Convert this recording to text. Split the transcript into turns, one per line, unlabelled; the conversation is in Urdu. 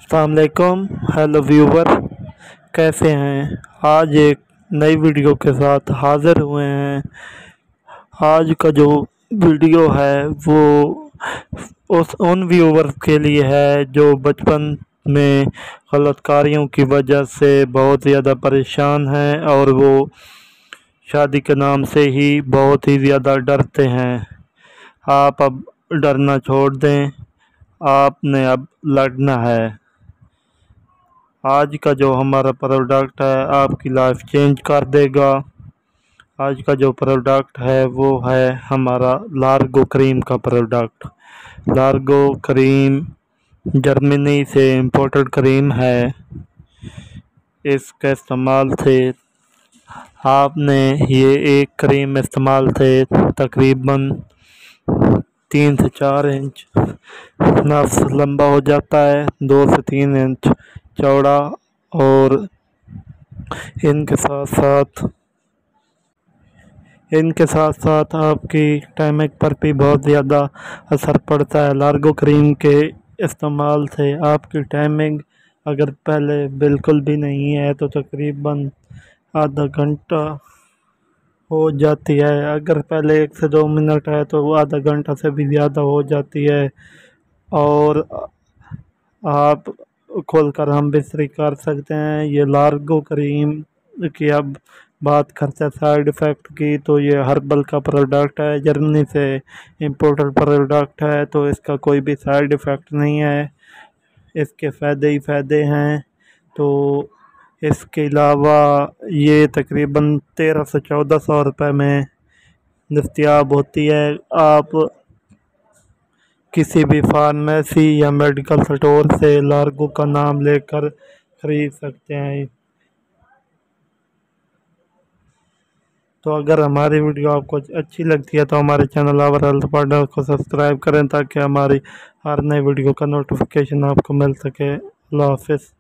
السلام علیکم، ہیلو ویور، کیسے ہیں؟ آج ایک نئی ویڈیو کے ساتھ حاضر ہوئے ہیں۔ آج کا جو ویڈیو ہے وہ ان ویورز کے لیے ہے جو بچپن میں غلط کاریوں کی وجہ سے بہت زیادہ پریشان ہیں اور وہ شادی کے نام سے ہی بہت ہی زیادہ ڈرتے ہیں۔ آپ اب ڈرنا چھوڑ دیں، آپ نے اب لڑنا ہے۔ آج کا جو ہمارا پروڈکٹ ہے آپ کی لائف چینج کر دے گا۔ آج کا جو پروڈکٹ ہے وہ ہے ہمارا لارگو کریم کا پروڈکٹ۔ لارگو کریم جرمنی سے امپورٹڈ کریم ہے۔ اس کے استعمال سے آپ نے یہ ایک کریم استعمال سے تقریباً 3 سے 4 انچ نفس لمبا ہو جاتا ہے، 2 سے 3 انچ چوڑا، اور ان کے ساتھ ساتھ آپ کی ٹائمنگ پر بھی بہت زیادہ اثر پڑتا ہے۔ لارگو کریم کے استعمال سے آپ کی ٹائمنگ اگر پہلے بالکل بھی نہیں ہے تو تقریباً آدھا گھنٹہ ہو جاتی ہے، اگر پہلے 1 سے 2 منٹ ہے تو وہ آدھا گھنٹہ سے بھی زیادہ ہو جاتی ہے۔ اور آپ کھول کر ہم بستری کر سکتے ہیں۔ یہ لارگو کریم کی اب بات کرتے ہیں سائیڈ ایفیکٹ کی، تو یہ ہربل کا پروڈکٹ ہے، جرمنی سے امپورٹڈ پروڈکٹ ہے، تو اس کا کوئی بھی سائیڈ ایفیکٹ نہیں ہے، اس کے فائدے ہی فائدے ہیں۔ تو اس کے علاوہ یہ تقریباً 1300 سے 1400 روپے میں دستیاب ہوتی ہے۔ آپ کسی بھی فارمیسی یا میڈیکل سٹور سے لارگو کا نام لے کر خرید سکتے ہیں۔ تو اگر ہماری ویڈیو آپ کو اچھی لگتی ہے تو ہمارے چینل اور ہیلتھ پارٹنر کو سبسکرائب کریں تاکہ ہماری ہر نئی ویڈیو کا نوٹیفیکیشن آپ کو مل سکے۔ اللہ حافظ۔